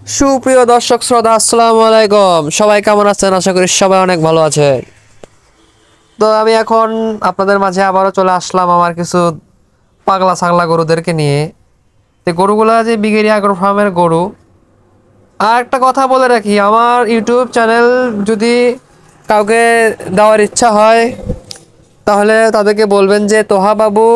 সুপ্রিয় দর্শক শ্রোতা, আসসালামু আলাইকুম। সবাই কেমন আছেন? আশা করি সবাই অনেক ভালো আছে। তো আমি এখন আপনাদের মাঝে আবারও চলে আসলাম আমার কিছু পাগলা ছাগলা গরুদেরকে নিয়ে। তো গরুগুলা যে বিগেরি আগর ফার্মের গরু। আর একটা কথা বলে রাখি, আমার ইউটিউব চ্যানেল যদি কাউকে দেওয়ার ইচ্ছা হয় তাহলে তাদেরকে বলবেন যে তোহা বাবু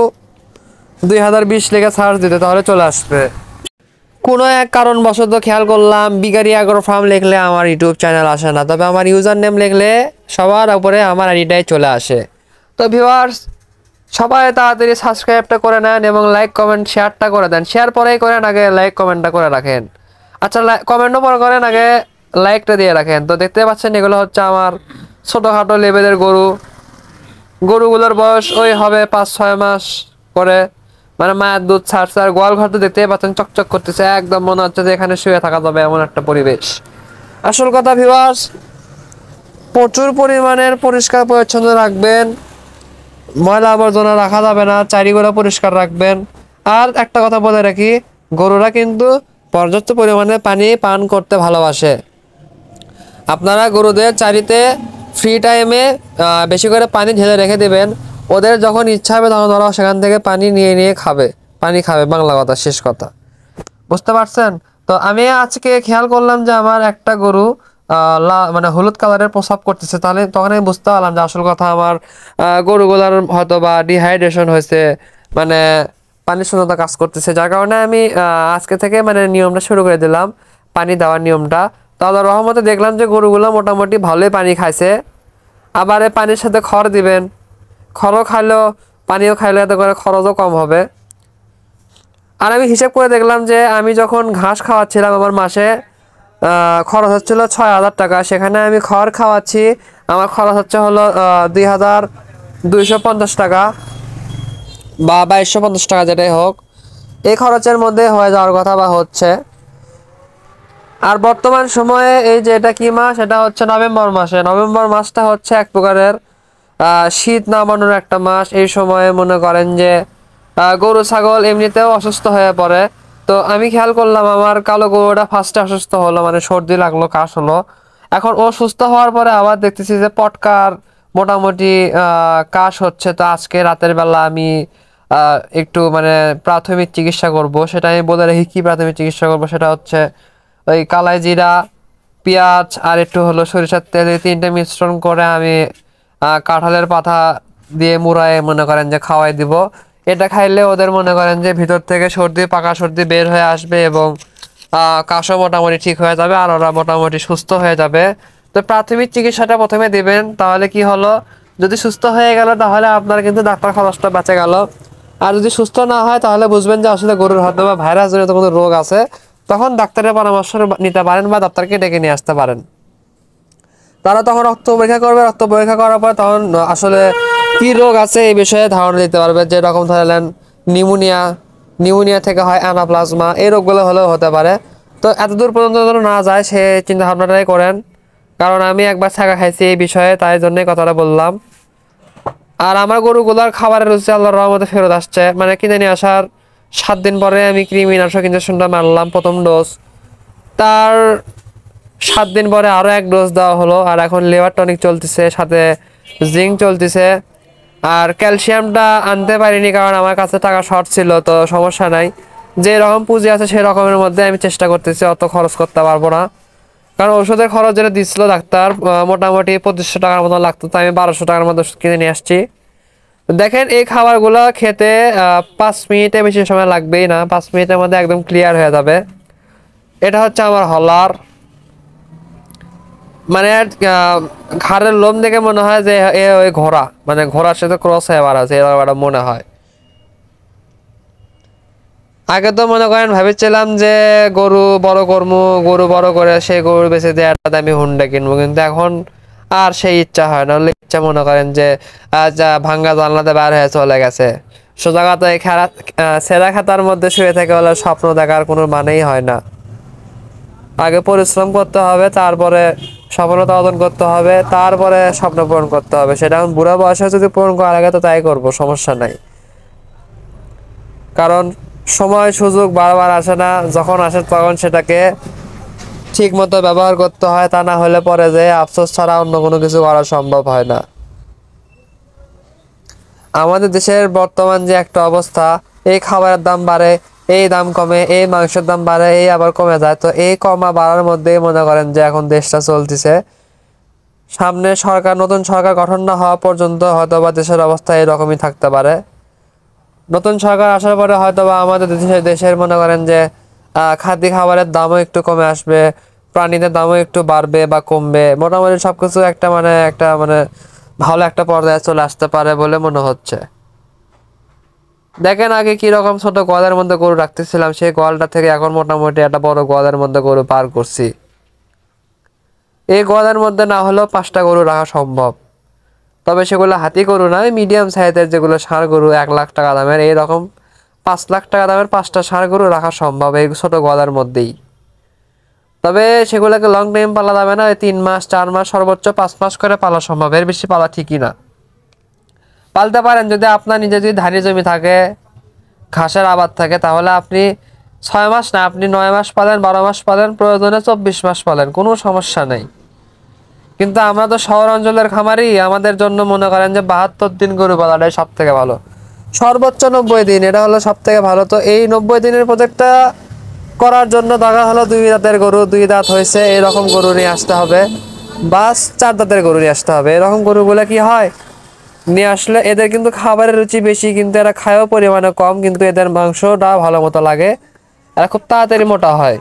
2020 লেগে সার্চ দিতে, তাহলে চলে আসবে। কোনো এক কারণবশত খেয়াল করলাম বিগারি আগর ফার্ম লিখলে আমার ইউটিউব চ্যানেল আসে না, তবে আমার ইউজার নেম লিখলে সবার উপরে আমার আইডিটাই চলে আসে। তো ভিউয়ার্স, সবাই তাড়াতাড়ি সাবস্ক্রাইবটা করে নেন এবং লাইক কমেন্ট শেয়ারটা করে দেন। শেয়ার পরেই করেন, আগে লাইক কমেন্টটা করে রাখেন। আচ্ছা, কমেন্টও পরে করেন, আগে লাইকটা দিয়ে রাখেন। তো দেখতে পাচ্ছেন এগুলো হচ্ছে আমার ছোটোখাটো লেভেলের গরু। গরুগুলোর বয়স ওই হবে 5-6 মাস করে, মানে মায়ের দুধ ছাড়ছে। আর গোয়াল ঘর তো দেখতেই পাচ্ছেন চকচক করতেছে, একদম মনে হচ্ছে যে এখানে শুয়ে থাকা যাবে এমন একটা পরিবেশ। আসল কথা ভিউয়ার্স, প্রচুর পরিমাণের পরিষ্কার পরিচ্ছন্ন রাখবেন, ময়লা আবর্জনা রাখা যাবে না, চারিগুলো পরিষ্কার রাখবেন। আর একটা কথা বলে রাখি, গরুরা কিন্তু পর্যাপ্ত পরিমাণে পানি পান করতে ভালোবাসে। আপনারা গরুদের চারিতে ফ্রি টাইমে বেশি করে পানি ঢেলে রেখে দেবেন। ওদের যখন ইচ্ছা হবে তখন ওরা সেখান থেকে পানি নিয়ে নিয়ে খাবে, পানি খাবে, বাংলা কথা, শেষ কথা। বুঝতে পারছেন? তো আমি আজকে খেয়াল করলাম যে আমার একটা গরু মানে হলুদ কালারের প্রস্রাব করতেছে। তাহলে তখন আমি বুঝতে পারলাম যে আসল কথা আমার গরুগুলার হয়তো বা ডিহাইড্রেশন হয়েছে, মানে পানি শূন্যতা কাজ করতেছে। যার কারণে আমি আজকে থেকে মানে নিয়মটা শুরু করে দিলাম, পানি দেওয়ার নিয়মটা। তো আল্লাহর রহমতে দেখলাম যে গরুগুলো মোটামুটি ভালোই পানি খাইছে। আবার এই পানির সাথে খড় দিবেন, খড়ও খাইলেও পানিও খাইলে এতে করে খরচও কম হবে। আর আমি হিসাব করে দেখলাম যে আমি যখন ঘাস খাওয়াচ্ছিলাম আমার মাসে খরচ হচ্ছিল 6,000 টাকা, সেখানে আমি খড় খাওয়াচ্ছি, আমার খরচ হচ্ছে হলো 2,250 টাকা বা 2,250 টাকা, যেটাই হোক। এই খরচের মধ্যে হয়ে যাওয়ার কথা বা হচ্ছে। আর বর্তমান সময়ে এই যে এটা কি মাস, এটা হচ্ছে নভেম্বর মাসে। নভেম্বর মাসটা হচ্ছে এক প্রকারের শীত নামানোর একটা মাস। এই সময়ে মনে করেন যে গরু ছাগল এমনিতেও অসুস্থ হয়ে পড়ে। তো আমি খেয়াল করলাম আমার কালো গরুটা ফার্স্টে অসুস্থ হলো, মানে সর্দি লাগলো, কাশ হলো। এখন ও সুস্থ হওয়ার পরে আবার দেখতেছি যে পটকার মোটামুটি কাশ হচ্ছে। তো আজকে রাতের বেলা আমি একটু মানে প্রাথমিক চিকিৎসা করব। সেটা আমি বলে রাখি, কি প্রাথমিক চিকিৎসা করব সেটা হচ্ছে ওই কালাই জিরা, পেঁয়াজ আর একটু হলো সরিষার তেল, এই তিনটে মিশ্রণ করে আমি কাঁঠালের পাতা দিয়ে মুড়ায় মনে করেন যে খাওয়াই দিব। এটা খাইলে ওদের মনে করেন যে ভিতর থেকে সর্দি, পাকা সর্দি বের হয়ে আসবে এবং কাশও মোটামুটি ঠিক হয়ে যাবে, আর ওরা মোটামুটি সুস্থ হয়ে যাবে। তো প্রাথমিক চিকিৎসাটা প্রথমে দিবেন, তাহলে কি হলো, যদি সুস্থ হয়ে গেল তাহলে আপনার কিন্তু ডাক্তার খরচটা বেঁচে গেল। আর যদি সুস্থ না হয় তাহলে বুঝবেন যে আসলে গরুর হয়তো বা ভাইরাস জনিত কোনো রোগ আছে, তখন ডাক্তারের পরামর্শ নিতে পারেন বা ডাক্তারকে ডেকে নিয়ে আসতে পারেন। তারা তখন রক্ত পরীক্ষা করবে, রক্ত পরীক্ষা করার পর তখন আসলে কি রোগ আছে এই বিষয়ে ধারণা দিতে পারবে। যেরকম ধরলেন নিউমোনিয়া, নিউমোনিয়া থেকে হয় অ্যানাপ্লাজমা, এই রোগগুলো হলেও হতে পারে। তো এতদূর পর্যন্ত যেন না যায় সে চিন্তা ভাবনাটাই করেন, কারণ আমি একবার ছাকা খাইছি এই বিষয়ে, তাই জন্যই কথাটা বললাম। আর আমার গরুগুলার খাবারের রুচি আল্লাহর রহমতে ফেরত আসছে। মানে কিনে নিয়ে আসার 7 দিন পরে আমি কৃমিনাশক ইঞ্জেকশনটা মারলাম, প্রথম ডোজ। তার 7 দিন পরে আরও এক ডোজ দেওয়া হলো। আর এখন লিভার টনিক চলতেছে, সাথে জিঙ্ক চলতেছে। আর ক্যালসিয়ামটা আনতে পারিনি কারণ আমার কাছে টাকা শর্ট ছিল, তো সমস্যা নাই, যে রকম পুঁজি আছে সেই রকমের মধ্যে আমি চেষ্টা করতেছি, অত খরচ করতে পারবো না। কারণ ওষুধের খরচ যেটা দিচ্ছিল ডাক্তার, মোটামুটি 2500 টাকার মতো লাগতো, তো আমি 1200 টাকার মতো ওষুধ কিনে নিয়ে আসছি। দেখেন এই খাবারগুলো খেতে 5 মিনিটে বেশি সময় লাগবেই না, 5 মিনিটের মধ্যে একদম ক্লিয়ার হয়ে যাবে। এটা হচ্ছে আমার হলার, মানে ঘাড়ের লোম দেখে মনে হয় যে এ ওই ঘোড়া, মানে ঘোড়ার সাথে ক্রস হয়ে বার আছে, এরকম একটা মনে হয়। আগে তো মনে করেন ভেবেছিলাম যে গরু বড় করবো, গরু বড় করে সেই গরু বেঁচে দিয়ে একটা দামি হুন্ডা কিনবো, কিন্তু এখন আর সেই ইচ্ছা হয় না। ইচ্ছা মনে করেন যে যা ভাঙ্গা জানলাতে বার হয়ে চলে গেছে। সোজা কথা, এই খেলা সেরা খাতার মধ্যে শুয়ে থেকে হলে স্বপ্ন দেখার কোনো মানেই হয় না। আগে পরিশ্রম করতে হবে, তারপরে সফলতা অর্জন করতে হবে, তারপরে স্বপ্ন পূরণ করতে হবে। সেটা এখন বুড়া বয়সে যদি পূরণ করার আগে, তো তাই করবো, সমস্যা নাই। কারণ সময় সুযোগ বারবার আসে না, যখন আসে তখন সেটাকে ঠিক মতো ব্যবহার করতে হয়, তা না হলে পরে যে আফসোস ছাড়া অন্য কোনো কিছু করা সম্ভব হয় না। আমাদের দেশের বর্তমান যে একটা অবস্থা, এই খাবারের দাম বাড়ে, এই দাম কমে, এই মাংসের দাম বাড়ে, এই আবার কমে যায়, তো এই কমা বাড়ার মধ্যেই মনে করেন যে এখন দেশটা চলতেছে। সামনে নতুন সরকার গঠন না হওয়া পর্যন্ত হয়তোবা দেশের অবস্থা এরকমই থাকতে পারে। নতুন সরকার আসার পরে হয়তোবা আমাদের দেশের মনে করেন যে খাদ্য খাবারের দামও একটু কমে আসবে, প্রাণীদের দামও একটু বাড়বে বা কমবে, মোটামুটি সবকিছু একটা ভালো একটা পর্যায়ে চলে আসতে পারে বলে মনে হচ্ছে। দেখেন আগে কি রকম ছোট গোয়ালের মধ্যে গরু রাখতেছিলাম, সেই গোয়ালটা থেকে এখন মোটামুটি একটা বড় গোয়ালের মধ্যে গরু পার করছি। এই গোয়ালের মধ্যে না হলেও 5টা গরু রাখা সম্ভব, তবে সেগুলো হাতি গরু নয়, মিডিয়াম সাইজের যেগুলো ষাঁড় গরু 1 লাখ টাকা দামের, এইরকম 5 লাখ টাকা দামের 5টা ষাঁড় গরু রাখা সম্ভব এই ছোট গোয়ালের মধ্যেই। তবে সেগুলোকে লং টাইম পালা যাবে না, 3 মাস 4 মাস সর্বোচ্চ 5 মাস করে পালা সম্ভব, এর বেশি পালা ঠিকই না। পালতে পারেন যদি আপনার নিজে যদি ধানি জমি থাকে, ঘাসের আবাদ থাকে, তাহলে আপনি 6 মাস না, আপনি 9 মাস পালেন, 12 মাস পালেন, প্রয়োজনে 24 মাস পালেন, কোনো সমস্যা নেই। কিন্তু আমরা তো শহর অঞ্চলের খামারি, আমাদের জন্য মনে করেন যে 72 দিন গরু পালাটাই সব থেকে ভালো, সর্বোচ্চ 90 দিন, এটা হলো সব থেকে ভালো। তো এই 90 দিনের প্রজেক্টটা করার জন্য দরকার হলো 2 দাঁতের গরু, 2 দাঁত হয়েছে এরকম গরু নিয়ে আসতে হবে, বাস 4 দাঁতের গরু নিয়ে আসতে হবে। এরকম গরুগুলো কি হয়, নিয়ে আসলে এদের কিন্তু খাবারের রুচি বেশি, কিন্তু এরা খায়ও পরিমাণে কম, কিন্তু এদের মাংসটা ভালো মতো লাগে, এরা খুব তাড়াতাড়ি মোটা হয়।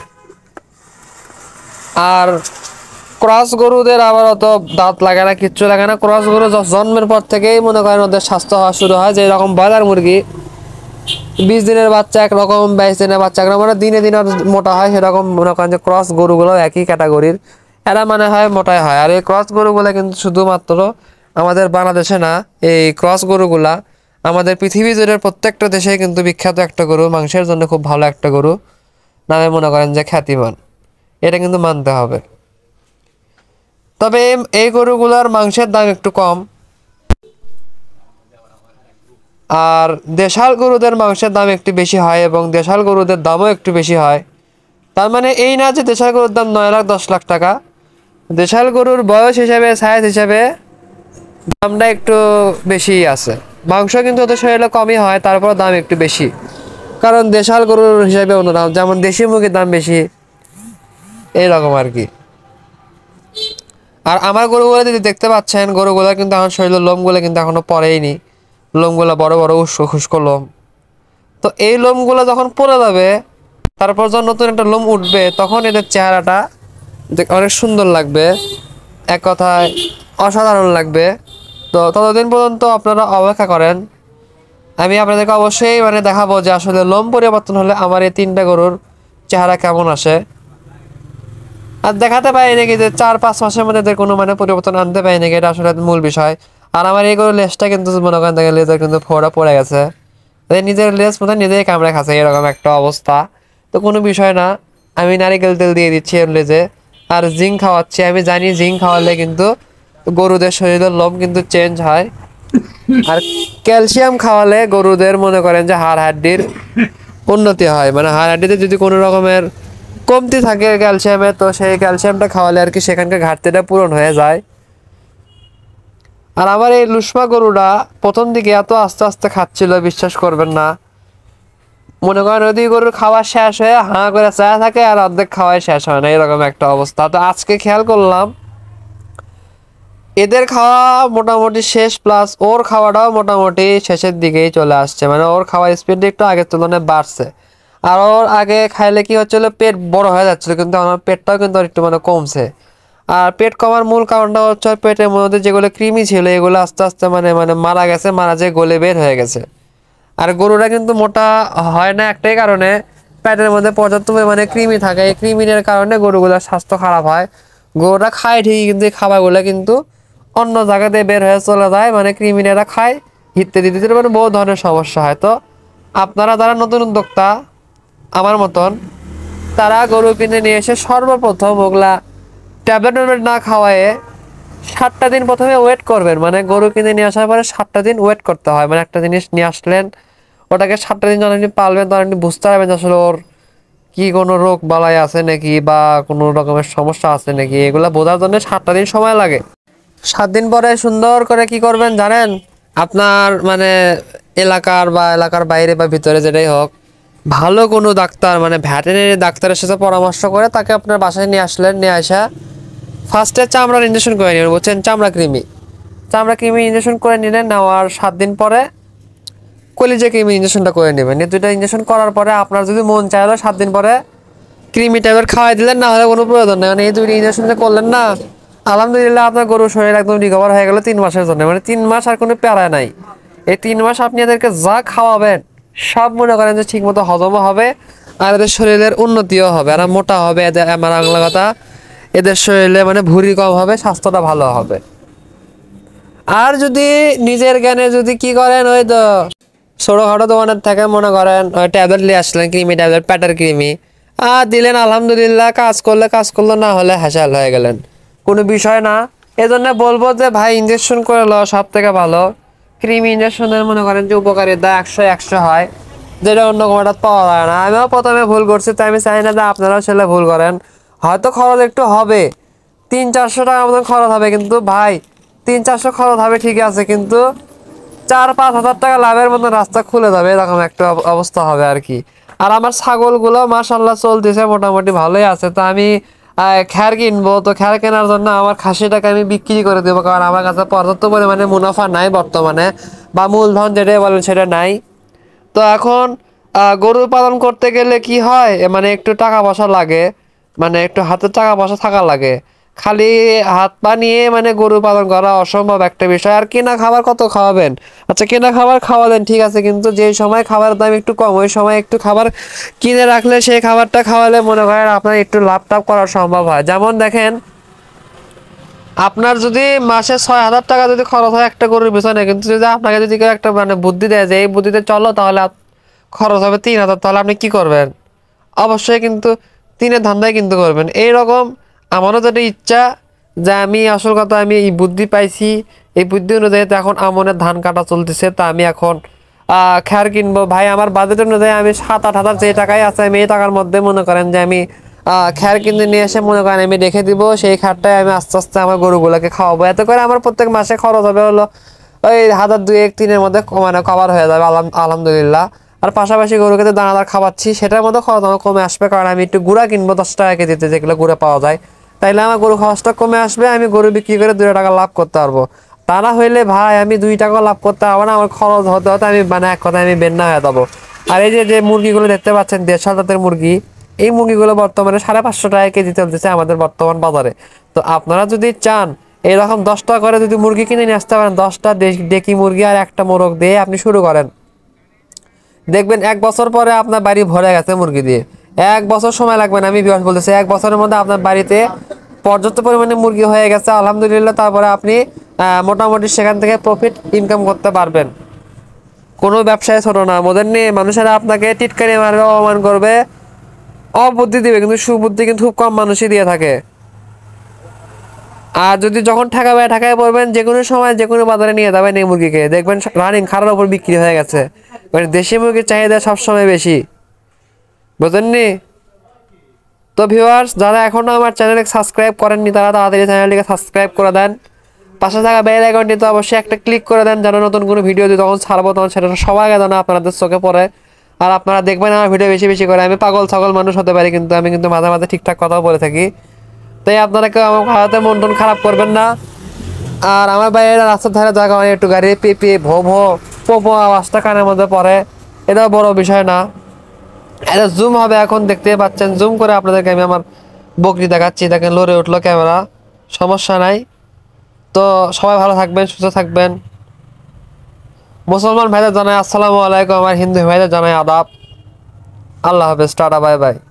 আর ক্রস গরুদের আবার অত দাঁত লাগে না, কিচ্ছু লাগে না। ক্রস গরু জন্মের পর থেকেই মনে করেন ওদের স্বাস্থ্য হওয়া শুরু হয়, যে এরকম ব্রয়লার মুরগি 20 দিনের বাচ্চা একরকম, 22 দিনের বাচ্চা একরকম, মানে দিনে দিনে মোটা হয়, সেরকম মনে করেন যে ক্রস গরুগুলো একই ক্যাটাগরির, এরা মানে হয় মোটাই হয়। আর এই ক্রস গরুগুলো কিন্তু শুধুমাত্র আমাদের বাংলাদেশে না, এই ক্রস গরুগুলা আমাদের পৃথিবী জুড়ে প্রত্যেকটা দেশে কিন্তু বিখ্যাত একটা গরু, মাংসের জন্য খুব ভালো একটা গরু, নামে মনে করেন যে খ্যাতিমান, এটা কিন্তু মানতে হবে। তবে এই গরুগুলার মাংসের দাম একটু কম, আর দেশাল গরুদের মাংসের দাম একটু বেশি হয়, এবং দেশাল গরুদের দামও একটু বেশি হয়। তার মানে এই না যে দেশাল গরুর দাম 9 লাখ 10 লাখ টাকা, দেশাল গরুর বয়স হিসাবে, সাইজ হিসাবে দামটা একটু বেশি আছে। মাংস কিন্তু ওদের শরীরে কমই হয়, তারপর দাম একটু বেশি, কারণ দেশাল গরুর হিসাবে অন্য দাম, যেমন দেশি মুরগির দাম বেশি, এইরকম আর কি। আর আমার গরুগুলো যদি দেখতে পাচ্ছেন, গরুগুলো কিন্তু আমার শরীরের লোমগুলো কিন্তু এখনো পড়েইনি, লোমগুলো বড় বড় উস্কো খুস্কো লোম। তো এই লোমগুলো যখন পড়ে যাবে, তারপর যখন নতুন একটা লোম উঠবে, তখন এদের চেহারাটা অনেক সুন্দর লাগবে, এক কথায় অসাধারণ লাগবে। তো ততদিন পর্যন্ত আপনারা অপেক্ষা করেন, আমি আপনাদেরকে অবশ্যই দেখাবো যে আসলে লোম পরিবর্তন হলে আমার এই 3টা গরুর চেহারা কেমন আসে। আর দেখাতে পারি নাকি যে 4-5 মাসের মধ্যে এদের কোনো পরিবর্তন আনতে পারি নাকি, এটা আসলে মূল বিষয়। আর আমার এই গরুর লেজটা কিন্তু মনে করেন দেখেন, লেজের কিন্তু ফোড়া পড়ে গেছে, নিজের লেজ মধ্যে নিজেই কামড়ে খাচ্ছে, এরকম একটা অবস্থা। তো কোনো বিষয় না, আমি নারিকেল তেল দিয়ে দিচ্ছি এর লেজে, আর জিঙ্ক খাওয়াচ্ছি। আমি জানি জিঙ্ক খাওয়ালে কিন্তু গরুদের শরীরের লোম কিন্তু চেঞ্জ হয়, আর ক্যালসিয়াম খাওয়ালে গরুদের মনে করেন যে হাড় হাড্ডির উন্নতি হয়, হাড় হাড্ডিতে যদি কোনো রকমের কমতি থাকে ক্যালসিয়ামের, তো সেই ক্যালসিয়ামটা খাওয়ালে আর কি সেখানকার ঘাটতিটা পূরণ হয়ে যায়। আর আমার এই লুসমা গরুটা প্রথম দিকে এত আস্তে আস্তে খাচ্ছিল, বিশ্বাস করবেন না, মনে করেন ওই গরুর খাওয়া শেষ হয়ে হাঁ করে চায়া থাকে, আর অর্ধেক খাওয়াই শেষ হয় না, এরকম একটা অবস্থা। তো আজকে খেয়াল করলাম এদের খাওয়া মোটামুটি শেষ, প্লাস ওর খাওয়াটাও মোটামুটি শেষের দিকেই চলে আসছে, ওর খাওয়ার স্পিড একটু আগের তুলনায় বাড়ছে। আর ওর আগে খাইলে কি হচ্ছিল, পেট বড় হয়ে যাচ্ছিল, কিন্তু আমার পেটটাও কিন্তু একটু কমছে। আর পেট কমার মূল কারণটা হচ্ছে পেটের মধ্যে যেগুলো কৃমি ছিল, এগুলো আস্তে আস্তে মারা গেছে, মারা যেয়ে গলে বের হয়ে গেছে। আর গরুরা কিন্তু মোটা হয় না একটাই কারণে, পেটের মধ্যে পর্যাপ্ত পরিমাণে কৃমি থাকে, এই কৃমির কারণে গরুগুলোর স্বাস্থ্য খারাপ হয়। গরুরা খায় ঠিকই, কিন্তু এই খাবারগুলো কিন্তু অন্য জায়গাতে বের হয়ে চলে যায়, কৃমিরা খায়, ইত্যাদি ইত্যাদি, বহু ধরনের সমস্যা হয়। তো আপনারা যারা নতুন উদ্যোক্তা আমার মতন, তারা গরু কিনে নিয়ে এসে সর্বপ্রথম ওগুলা ট্যাবলেট না খাওয়ায়ে 7টা দিন প্রথমে ওয়েট করবেন, গরু কিনে নিয়ে আসার পরে 7টা দিন ওয়েট করতে হয়। একটা জিনিস নিয়ে আসলেন, ওটাকে 7টা দিন যখন আপনি পালবেন, তখন আপনি বুঝতে পারবেন আসলে ওর কি কোনো রোগ বালাই আছে নাকি বা কোনো রকমের সমস্যা আছে নাকি, এগুলা বোঝার জন্য 7টা দিন সময় লাগে। 7 দিন পরে সুন্দর করে কি করবেন জানেন, আপনার মানে এলাকার বা এলাকার বাইরে বা ভিতরে যেটাই হোক, ভালো কোনো ডাক্তার মানে ভেটেরিনারি ডাক্তারের সাথে পরামর্শ করে তাকে আপনার বাসায় নিয়ে আসলেন, নিয়ে আসা ফার্স্টে চামড়ার ইঞ্জেকশন করে নেবেন, বলছেন চামড়া কৃমি ইঞ্জেকশন করে নিলেন। নেওয়ার 7 দিন পরে কলিজা কৃমি ইঞ্জেকশনটা করে নেবেন। এই দুইটা ইঞ্জেকশন করার পরে আপনার যদি মন চাইলো 7 দিন পরে ক্রিমি ট্যাবলেট খাওয়াই দিলেন, না হলে কোনো প্রয়োজন নেই। মানে এই দুইটা ইঞ্জেকশন যে করলেন না, আলহামদুলিল্লাহ আপনার গরুর শরীর একদম রিকভার হয়ে গেল 3 মাসের জন্য। মানে 3 মাস আর কোনো প্যারা নাই। এই 3 মাস আপনি এদেরকে যা খাওয়াবেন সব মনে করেন যে ঠিক মতো হজমও হবে, আর এদের শরীরের উন্নতিও হবে, আর মোটা হবে। এদের আমার বাংলা কথা, এদের শরীরে মানে ভুঁড়ি কম হবে, স্বাস্থ্যটা ভালো হবে। আর যদি নিজের জ্ঞানে যদি কি করেন, ওই তো ছোটোখাটো দোকানের থেকে মনে করেন ওই ট্যাবলেট নিয়ে আসলেন, ক্রিমি ট্যাবলেট, প্যাটার ক্রিমি আর দিলেন, আলহামদুলিল্লাহ কাজ করলো, না হলে হাসাল হয়ে গেলেন, কোনো বিষয় না। এজন্য বলবো যে ভাই ইঞ্জেকশন করে লো, সব থেকে ভালো। ক্রিমি ইঞ্জেকশনের মনে করেন যে উপকারিতা 100 হয়, যেটা অন্য কোনোটা পাওয়া যায় না। আমিও প্রথমে ভুল করছি, তাই আমি চাই না যে আপনারাও ছেলে ভুল করেন। হয়তো খরচ একটু হবে, 300-400 টাকার মতন খরচ হবে, কিন্তু ভাই 300-400 খরচ হবে ঠিক আছে, কিন্তু 4-5 হাজার টাকা লাভের মতো রাস্তা খুলে যাবে, এরকম একটা অবস্থা হবে আর কি। আর আমার ছাগলগুলো মাশাল্লাহ চলতেছে, মোটামুটি ভালোই আছে। তো আমি খ্যার কিনবো, তো খ্যার কেনার জন্য আমার খাসিটাকে আমি বিক্রি করে দেবো, কারণ আমার কাছে পর্যাপ্ত পরিমাণে মুনাফা নাই বর্তমানে, বা মূলধন যেটাই বলেন সেটা নাই। তো এখন গরু পালন করতে গেলে কি হয়, মানে একটু টাকা পয়সা লাগে, মানে একটু হাতে টাকা পয়সা থাকা লাগে। খালি হাত পা নিয়ে মানে গরু পালন করা অসম্ভব একটা বিষয়। আর কেনা খাবার কত খাওয়াবেন? আচ্ছা কেনা খাবার খাওয়ালেন ঠিক আছে, কিন্তু যে সময় খাবারের দাম একটু কম, ওই সময় একটু খাবার কিনে রাখলে সেই খাবারটা খাওয়ালে মনে করেন আপনার একটু লাভ টাভ করা সম্ভব হয়। যেমন দেখেন, আপনার যদি মাসে 6,000 টাকা যদি খরচ হয় একটা গরুর পিছনে, কিন্তু যদি আপনাকে যদি কেউ একটা মানে বুদ্ধি দেয় যে এই বুদ্ধিতে চলো, তাহলে খরচ হবে 3,000, তাহলে আপনি কি করবেন? অবশ্যই কিন্তু 3-এর ধান্দায় কিন্তু করবেন। এইরকম আমারও যেটা ইচ্ছা, যে আমি আসল কথা আমি এই বুদ্ধি পাইছি, এই বুদ্ধি অনুযায়ী তো এখন আমনের ধান কাটা চলতেছে, তা আমি এখন খ্যার কিনবো। ভাই আমার বাজেট অনুযায়ী আমি 7-8 হাজার যে টাকায় আছে, আমি এই টাকার মধ্যে মনে করেন যে আমি খ্যার কিনে নিয়ে এসে মনে করেন আমি রেখে দিব। সেই খ্যারটাই আমি আস্তে আস্তে আমার গরুগুলোকে খাওয়াবো। এতে করে আমার প্রত্যেক মাসে খরচ হবে হলো ওই 1,000-2,1-3-এর মধ্যে মানে কভার হয়ে যাবে আলহামদুলিল্লাহ। আর পাশাপাশি গরুকে যে দানাদার খাওয়াচ্ছি সেটার মধ্যে খরচ আমার কমে আসবে, কারণ আমি একটু গুঁড়া কিনবো 10 টাকা কেজিতে, যেগুলো গুঁড়া পাওয়া যায়। তাইলে আমার গরু খরচটা কমে আসবে, আমি গরু বিক্রি করে 2 টাকা লাভ করতে পারবো। তা না হইলে ভাই আমি 2 টাকা লাভ করতে পারবো না, আমার খরচ হতে হতে আমি মানে এক কথায় আমি বেন্না হয়ে যাবো। আর এই যে যে মুরগিগুলো দেখতে পাচ্ছেন, দেশাল জাতের মুরগি, এই মুরগিগুলো বর্তমানে 550 টাকা কেজি চলতেছে আমাদের বর্তমান বাজারে। তো আপনারা যদি চান এরকম 10টা করে যদি মুরগি কিনে নিয়ে আসতে পারেন, 10টা ডেকি মুরগি আর একটা মোরগ দিয়ে আপনি শুরু করেন, দেখবেন 1 বছর পরে আপনার বাড়ি ভরে গেছে মুরগি দিয়ে। 1 বছর সময় লাগবে না, আমি বিয়াস বলতেছি, 1 বছরের মধ্যে আপনার বাড়িতে পর্যাপ্ত পরিমাণে মুরগি হয়ে গেছে আলহামদুলিল্লাহ। তারপরে আপনি মোটামুটি সেখান থেকে প্রফিট ইনকাম করতে পারবেন। কোনো ব্যবসায় ছোট না, মোদের নিয়ে মানুষেরা আপনাকে টিটকারি মারবে, অপমান করবে, অবুদ্ধি দিবে, কিন্তু সুবুদ্ধি কিন্তু খুব কম মানুষই দিয়ে থাকে। আর যদি যখন ঠেকায় পড়বেন, যে কোনো সময় যে কোনো বাজারে নিয়ে যাবেন এই মুরগিকে, দেখবেন রানিং খারার উপর বিক্রি হয়ে গেছে। মানে দেশি মুরগির চাহিদা সবসময় বেশি, বুঝলেননি? তো ভিউয়ার্স, যারা এখনো আমার চ্যানেলকে সাবস্ক্রাইব করেননি তারা তাড়াতাড়ি চ্যানেলটিকে সাবস্ক্রাইব করে দেন। পাশে থাকা বেল আইকনটি তো অবশ্যই একটা ক্লিক করে দেন, যেন নতুন কোনো ভিডিও যদি তখন ছাড়বো তখন সেটা সবার আগে যেন আপনাদের চোখে পড়ে। আর আপনারা দেখবেন আমার ভিডিও বেশি বেশি করে। আমি পাগল ছাগল মানুষ হতে পারি, কিন্তু আমি কিন্তু মাঝে মাঝে ঠিকঠাক কথাও বলে থাকি। তাই আপনারা কেউ আমার হাতে মন টন খারাপ করবেন না। আর আমার বাইরে রাস্তার ধারে জায়গা হয়, একটু গাড়ি পেঁপে ভো ভো পো আওয়াজটা কানের মধ্যে পড়ে, এটাও বড় বিষয় না। এটা জুম হবে, এখন দেখতে পাচ্ছেন, জুম করে আপনাদেরকে আমি আমার বকরি দেখাচ্ছি। দেখেন লড়ে উঠলো ক্যামেরা, সমস্যা নাই। তো সবাই ভালো থাকবেন, সুস্থ থাকবেন। মুসলমান ভাইদের জানাই আসসালামু আলাইকুম, আমার হিন্দু ভাইদের জানাই আদাব। আল্লাহ হাফেজ, টাটা, বাই বাই।